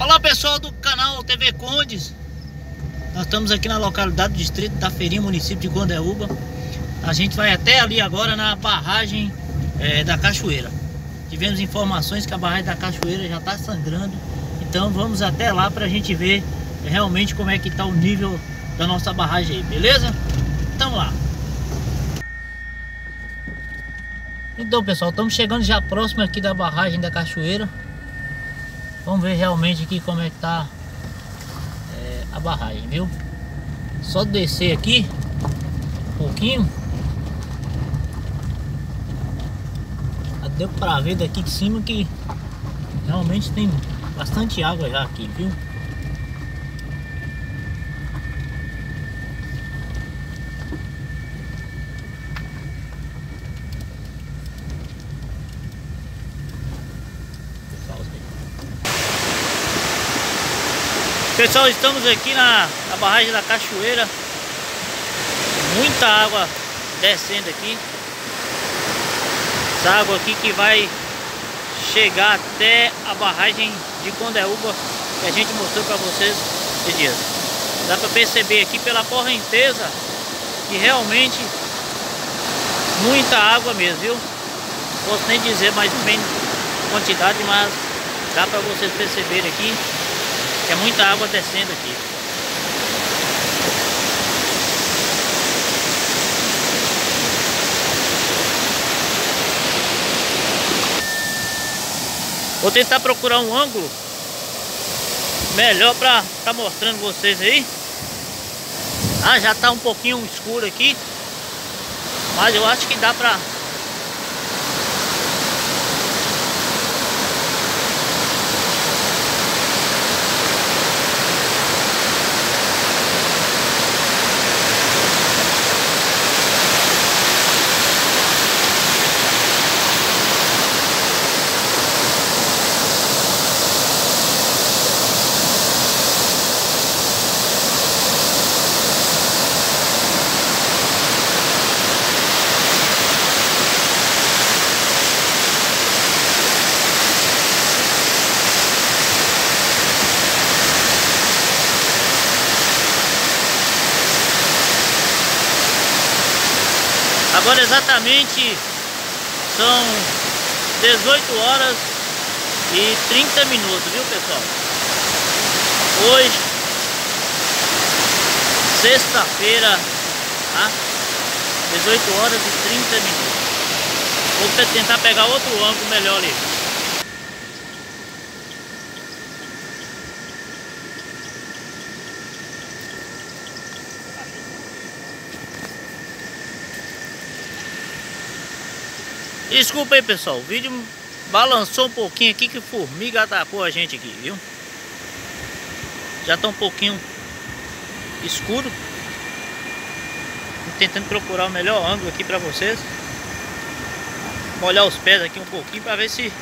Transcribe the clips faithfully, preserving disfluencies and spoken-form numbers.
Olá pessoal do canal T V Condes. Nós estamos aqui na localidade do distrito da Feirinha, município de Condeúba. A gente vai até ali agora na barragem é, da Cachoeira. Tivemos informações que a barragem da Cachoeira já está sangrando. Então vamos até lá para a gente ver realmente como é que está o nível da nossa barragem aí, beleza? Então lá. Então pessoal, estamos chegando já próximo aqui da barragem da Cachoeira. Vamos ver realmente aqui como é que tá é, a barragem, viu? Só descer aqui um pouquinho. Já deu pra ver daqui de cima que realmente tem bastante água já aqui, viu? Pessoal, estamos aqui na, na barragem da Cachoeira. Muita água descendo aqui. Essa água aqui que vai chegar até a barragem de Condeúba, que a gente mostrou para vocês esses dias. Dá para perceber aqui pela correnteza que realmente muita água mesmo, viu? Não posso nem dizer mais bem quantidade, mas dá para vocês perceberem aqui que é muita água descendo aqui. Vou tentar procurar um ângulo melhor para estar mostrando vocês aí. Ah, já tá um pouquinho escuro aqui, mas eu acho que dá para agora exatamente são dezoito horas e trinta minutos, viu pessoal? Hoje, sexta-feira, tá? dezoito horas e trinta minutos. Vou tentar pegar outro ângulo melhor ali. Desculpa aí pessoal, o vídeo balançou um pouquinho aqui que formiga atacou a gente aqui, viu? Já tá um pouquinho escuro. Tô tentando procurar o melhor ângulo aqui pra vocês. Molhar os pés aqui um pouquinho pra ver se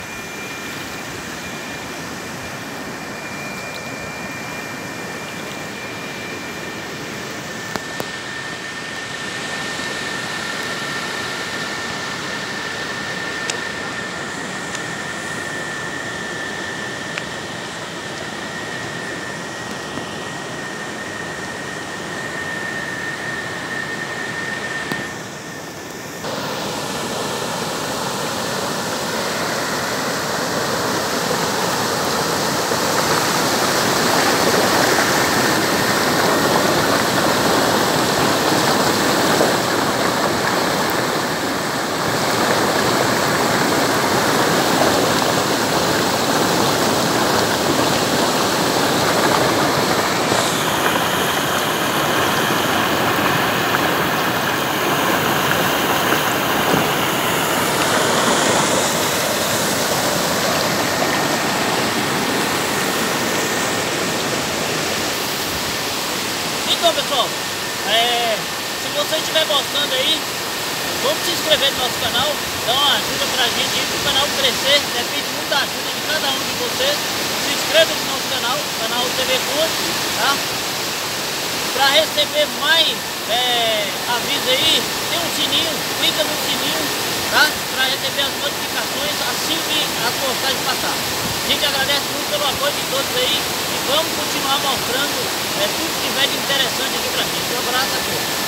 então pessoal, é, se você estiver gostando aí, vamos se inscrever no nosso canal, dá uma ajuda pra gente aí, pro canal crescer, depende muito da ajuda de cada um de vocês. Se inscreva no nosso canal, canal T V Condes, tá? Pra receber mais é, aviso aí, tem um sininho, clica no sininho, tá? Pra receber as notificações assim que as postagens passar. gente agradece muito pelo apoio de todos aí e vamos continuar mostrando é, tudo que tiver de interessante aqui pra gente. Um abraço a todos.